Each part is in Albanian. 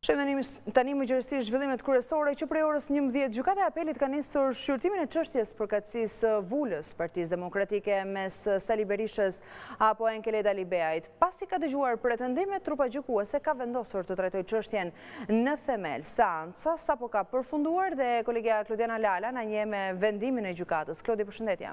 Tani më gjërësi zhvillimet kryesore që prej orës 11 gjykata e apelit ka nisur shqyrtimin e çështjes përkatësisë Vulës Partisë Demokratike mes Sali Berishës apo Enkelet Alibeajit. Pasi ka dëgjuar pretendimet, trupa gjykuese ka vendosur të trajtojë çështjen në themel. Seanca sapo ka përfunduar dhe kolegja Klodiana Lala na njeh me vendimin e gjykatës. Klodi, përshëndetje.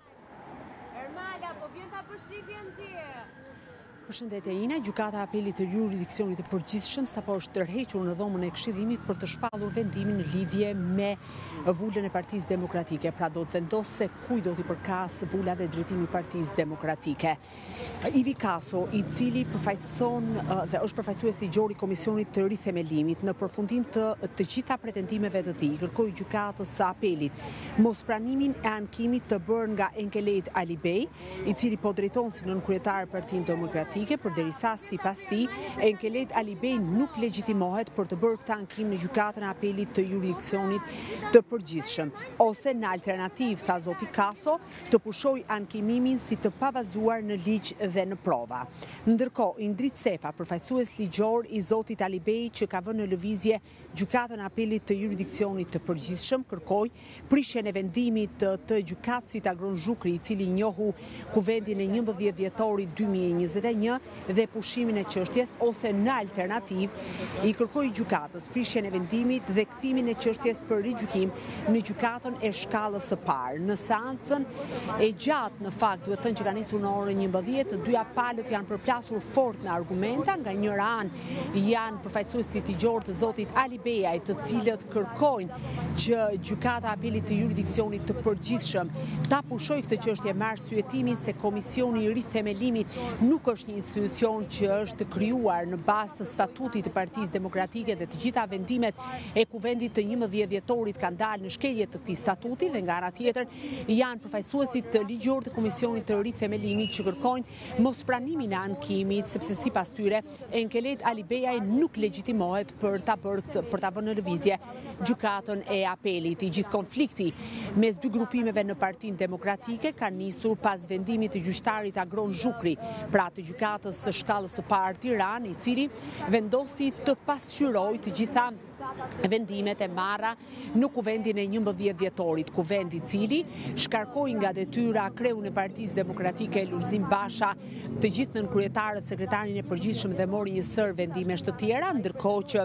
Ermala, po vjen ta përshëndetjen ti. Përshëndetje Ina, gjykata e apelit të jurisdiksionit të përgjithshëm sapo është tërhequr në dhomën e këshillimit për të shpallur vendimin në lidhje me vulën e Partisë Demokratike. Pra do të vendosë se kujt do t'i përkas vula dhe drejtimi i Partisë Demokratike. Ivi Kaso, i cili përfaqëson dhe është përfaqësues ligjor i Komisionit të Rithemelimit, në përfundim të gjitha pretendimeve të tij, kërkoi gjykatës së apelit mospranimin e ankimit të bërë nga Enkelet Alibej, i cili po drejton si nënkryetar Partinë Demokratike, përderisa sipas tij Enkelet Alibej nuk legjitimohet për të bërë këtë ankim në gjykatën e apelit të jurisdiksionit të përgjithshëm, ose në alternativë, tha zoti Kaso, të pushoj ankimimin si të pabazuar në ligj dhe në prova. Ndërkohë, Indrit Sefa, përfaqësues ligjor i zotit Alibej që ka vënë në lëvizje gjykatën e apelit të jurisdiksionit të përgjithshëm, kërkoi prishjen e vendimit të gjykatësit Agron Zhukri, i cili njohu kuvendin e 11 dhjetorit 2021 dhe pushimin e çështjes, ose në alternativë i kërkoi gjykatës prishjen e vendimit dhe kthimin e çështjes për rigjykim në gjykatën e shkallës së parë. Në seancën e gjatë, në fakt, duhet thënë që ka nisur në orën 11, të dyja palët janë përplasur fort në argumenta. Nga njëra anë janë përfaqësuesit ligjor të zotit Alibeaj, të cilët kërkojnë që gjykata e apelit të jurisdiksionit të përgjithshëm ta pushojë këtë çështje me arsyetimin se Komisioni i Rithemelimit nuk është një institucion që është krijuar në bazë të statutit të Partisë Demokratike dhe të gjitha vendimet e kuvendit të 11 dhjetorit kanë dalë në shkelje të këtij statuti, dhe nga ana tjetër janë përfaqësuesit të ligjor të Komisionit të Rithemelimit që kërkojnë mospranimin e ankimit, sepse sipas tyre Enkelet Alibeaj nuk legjitimohet për ta vënë në lëvizje gjykatën e apelit. I gjithë konflikti mes dy grupimeve në Partinë Demokratike ka nisur pas vendimit të gjyqtarit Agron Zhukri, pra të gjykatës së shkallës së parë Tiranë, i cili vendosi të pasqyrojë të gjitha vendimet e marra në kuvendin e 11 dhjetorit, kuvend i cili shkarkoi nga detyra kreun e Partisë Demokratike Lulzim Basha të gjithë nënkryetarët, sekretarin e përgjithshëm, dhe mori një sër vendimesh të tjera, ndërkohë që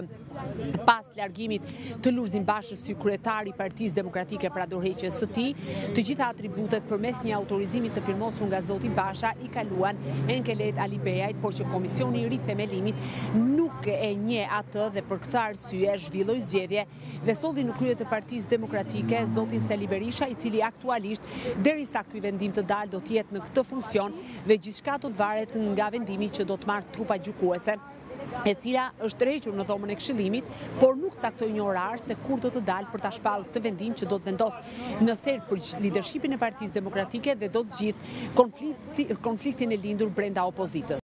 pas largimit të Lulzim Bashës si kryetari i Partisë Demokratike pra dorëheqjes së tij, të gjitha atributet përmes një autorizimi të firmosur nga zoti Basha i kaluan Enkelet Alibeajt, por që Komisioni i Rithemelimit nuk e njeh atë dhe për këtë arsye zhvilloi zgjedhje dhe solli në krye të Partisë Demokratike zotin Sali Berisha, i cili aktualisht derisa ky vendim të dalë do të jetë në këtë funksion dhe gjithçka do të varet nga vendimi që do të marrë trupa gjykuese, e cila është tërhequr në dhomën e këshillimit, por nuk caktoi një orar se kur do të dalë për ta shpallë këtë vendim që do të vendos në therr për lidershipin e Partisë Demokratike dhe do të zgjidh konfliktin e lindur brenda opozitës.